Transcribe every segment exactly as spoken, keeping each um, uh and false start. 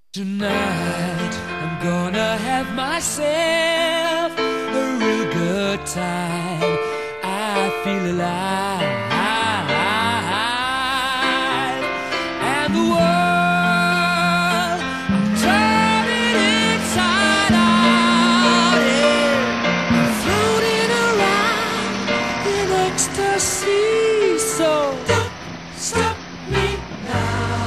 Tonight I'm gonna have myself a real good time. I feel alive, and the world I'm turning inside out. Yeah. I'm floating around in ecstasy. So don't stop me now.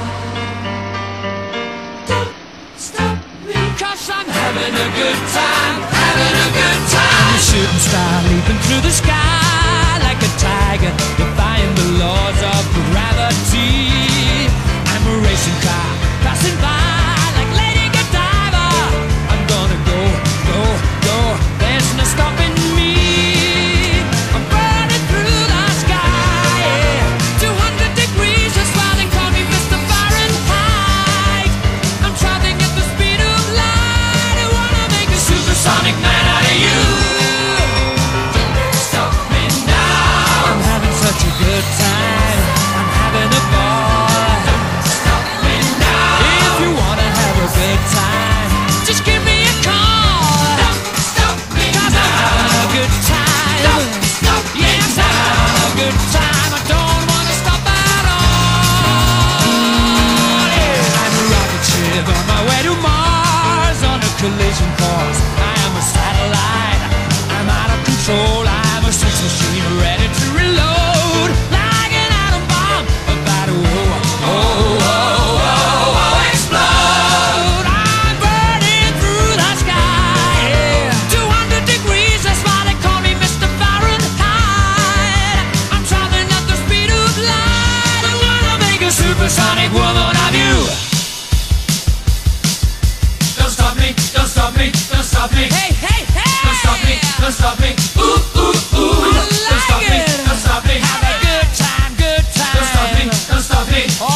Cause I'm having a good time, having a good time. I'm a shooting star leaping through the sky like a tiger, defying the laws of gravity. I'm a racing car passing by like Lady Godiva. I'm gonna go, go, go, there's no stopping me. I'm burning through the sky, yeah. two hundred degrees, that's why they call me Mister Fahrenheit. I'm traveling at the speed of light. I wanna make a supersonic man out of you. Stop me now. I'm having such a good time. I'm having a ball. Stop me now. If you wanna have a good time, just give me a call. Don't stop me now. I'm having a good time. Don't stop me now. Yes, I'm having a good time. I don't wanna stop at all. Yeah. I'm a rocket ship on my way to Mars on a collision course. I am a satellite. I'm out of control. I'm a sex machine ready to reload like an atom bomb about to oh, oh, oh, oh, oh, explode. I'm burning through the sky, yeah. two hundred degrees, that's why they call me Mister Fahrenheit. I'm traveling at the speed of light. I wanna make a supersonic woman of you. Don't stop me, don't stop me, don't stop me. Hey, hey, hey! Don't stop me, don't stop me. Ooh, ooh, ooh. I like don't stop it. me, don't stop me. Have a good time, good time. Don't stop me, don't stop me. Oh!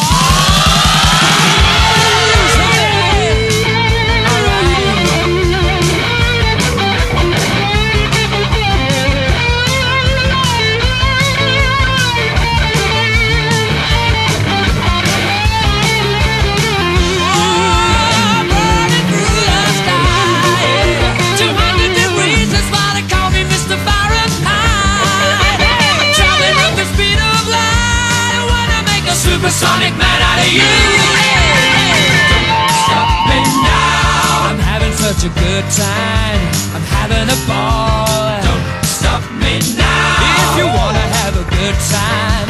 Supersonic man out of you. Stop me now. I'm having such a good time. I'm having a ball. Don't stop me now. If you wanna have a good time,